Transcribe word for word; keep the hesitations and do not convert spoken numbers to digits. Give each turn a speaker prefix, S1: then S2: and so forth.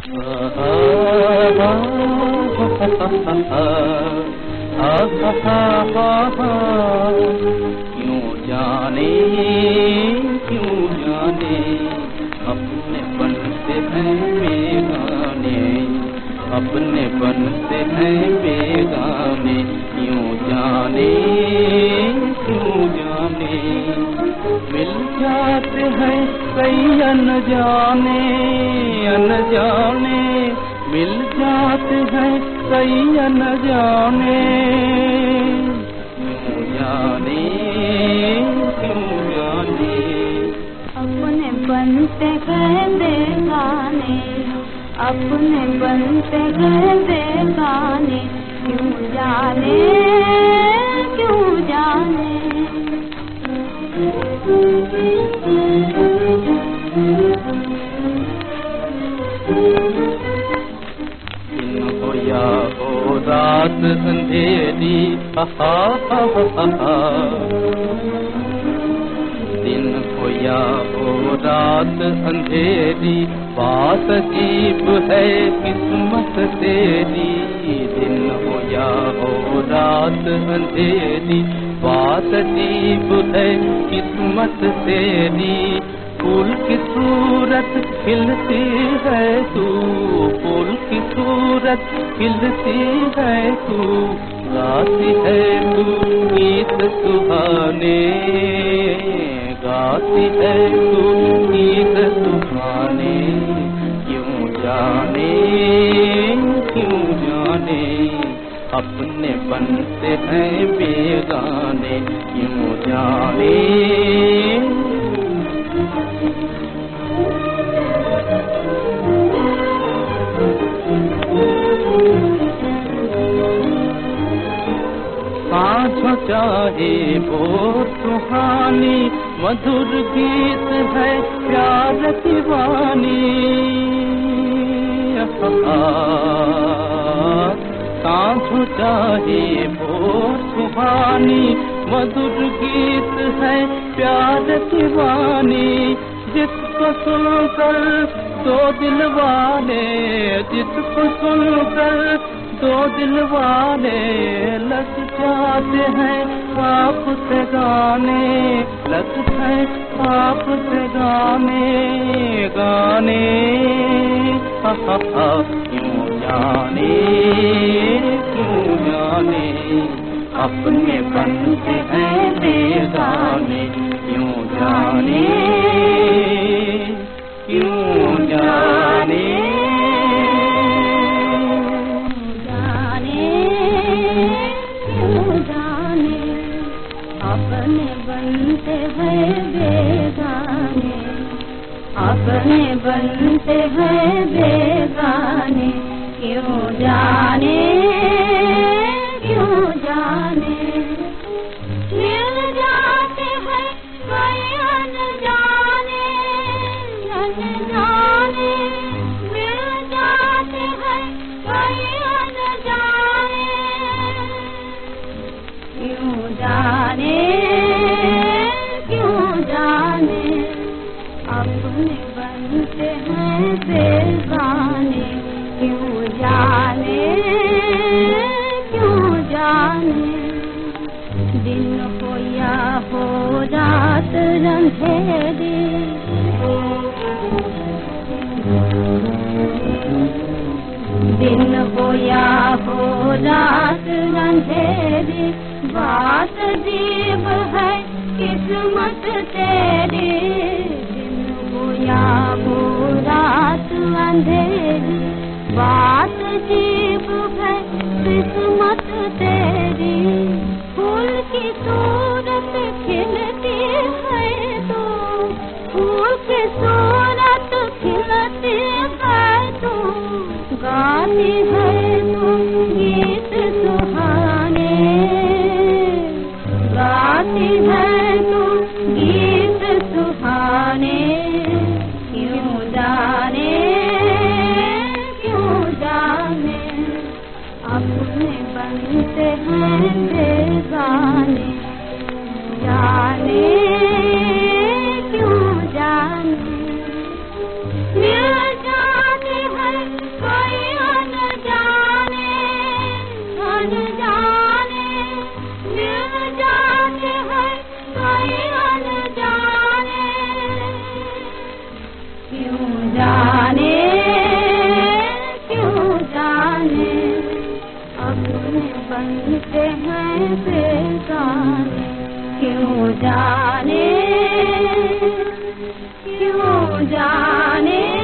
S1: क्यों जाने क्यों जाने अपने बनते हैं बेगाने, अपने बनते हैं बेगाने, क्यों जाने क्यों जाने मिल जाते हैं कई अनजाने, अनजाने मिल जाते हैं कई अनजाने, क्यों जाने क्यों जाने
S2: अपने बनते हैं बेगाने, अपने बनते हैं बेगाने, क्यों जाने क्यों जाने
S1: दिन हो या हो रात अंधेरी, हा हा हा, दिन हो या हो रात अंधेरी, बात अजीब है किस्मत तेरी, दिन हो या हो रात अंधेरी, बात अजीब है किस्मत तेरी, फूल की सूरत खिलती है तू, फूल की सूरत खिलती है तू, गाती है तू गीत सुहाने, गाती है तू गीत सुहाने, क्यों जाने क्यों जाने अपने बनते हैं बेगाने, क्यों जाने साँझ चाहे वो सुहानी, मधुर गीत है प्यार की वाणी, साँझ चाहे वो सुहानी, मधुर गीत है प्यार की वाणी, जिसको सुनकर दो दिल वाले, जिसको सुनकर दो दिल वाले लग जाते हैं आप से गाने, लगते हैं आप से गाने गाने, हा हा हा क्यों जाने क्यों जाने अपने बनते हैं बेगाने, क्यों जाने क्यों जाने
S2: अपने बनते हैं बेगाने, अपने बनते हैं बेगाने, क्यों जाने क्यों जाने मिल जाते हैं कई अनजाने, अनजाने मिल जाते हैं कई अनजाने, क्यों जाने क्यों जाने अपने बनते हैं बेगाने, क्यों जाने क्यों जाने दिन हो या हो रात अंधेरी, दिन हो या हो रात अंधेरी, बात अजीब है किस्मत तेरी, दिन हो या हो रात अंधेरी, बात अजीब है किस्मत तेरी, फूल की सूरत खिलती है तो, फूल की सूरत खिलती है तो, गाती है तो गीत सुहाने, गाती है तो गीत सुहाने, क्यों जाने क्यों जाने अपने बनते हैं बेगाने, जाने क्यों जाने मिल जाते हैं बनते हैं बेगाने, क्यों जाने, क्यों जाने।